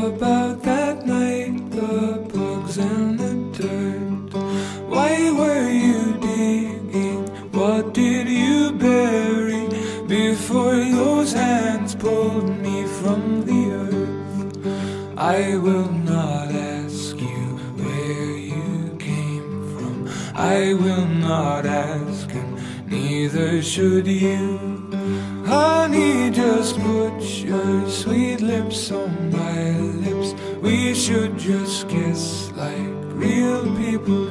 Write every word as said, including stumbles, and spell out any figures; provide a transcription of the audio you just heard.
about that night, the bugs and the dirt. Why were you digging? What did you bury before those hands pulled me from the earth? I will not ask you where you came from. I will not ask, and neither should you. Honey, just put your sweet lips on my lips. We should just kiss like real people